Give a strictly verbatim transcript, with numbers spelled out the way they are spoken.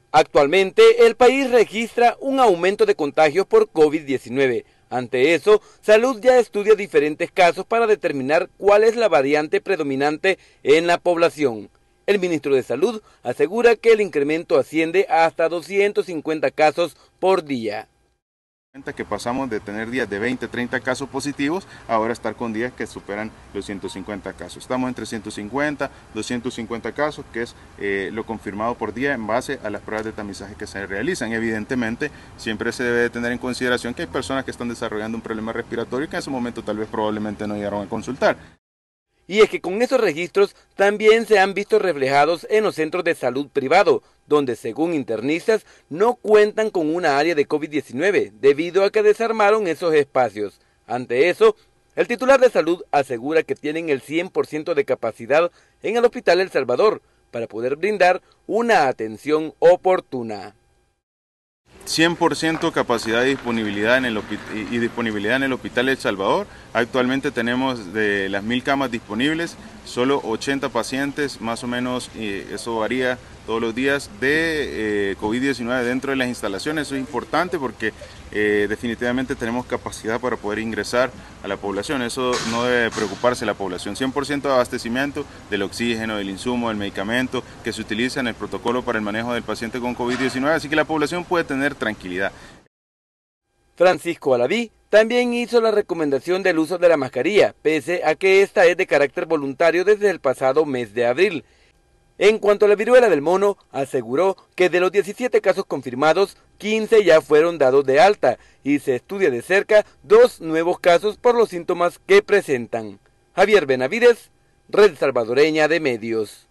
Actualmente, el país registra un aumento de contagios por COVID diecinueve. Ante eso, Salud ya estudia diferentes casos para determinar cuál es la variante predominante en la población. El ministro de Salud asegura que el incremento asciende a hasta doscientos cincuenta casos por día. Que pasamos de tener días de veinte, treinta casos positivos, ahora estar con días que superan los ciento cincuenta casos. Estamos entre ciento cincuenta, doscientos cincuenta casos, que es eh, lo confirmado por día en base a las pruebas de tamizaje que se realizan. Evidentemente, siempre se debe de tener en consideración que hay personas que están desarrollando un problema respiratorio y que en ese momento tal vez probablemente no llegaron a consultar. Y es que con esos registros también se han visto reflejados en los centros de salud privado, donde según internistas no cuentan con una área de COVID diecinueve debido a que desarmaron esos espacios. Ante eso, el titular de salud asegura que tienen el cien por ciento de capacidad en el Hospital El Salvador para poder brindar una atención oportuna. cien por ciento capacidad y disponibilidad en el y disponibilidad en el Hospital El Salvador. Actualmente tenemos de las mil camas disponibles, solo ochenta pacientes, más o menos, y eso varía todos los días, de eh, COVID diecinueve dentro de las instalaciones. Eso es importante porque eh, definitivamente tenemos capacidad para poder ingresar a la población. Eso no debe preocuparse la población. cien por ciento de abastecimiento del oxígeno, del insumo, del medicamento que se utiliza en el protocolo para el manejo del paciente con COVID diecinueve, así que la población puede tener tranquilidad. Francisco Alaví también hizo la recomendación del uso de la mascarilla, pese a que esta es de carácter voluntario desde el pasado mes de abril. En cuanto a la viruela del mono, aseguró que de los diecisiete casos confirmados, quince ya fueron dados de alta y se estudia de cerca dos nuevos casos por los síntomas que presentan. Javier Benavides, Red Salvadoreña de Medios.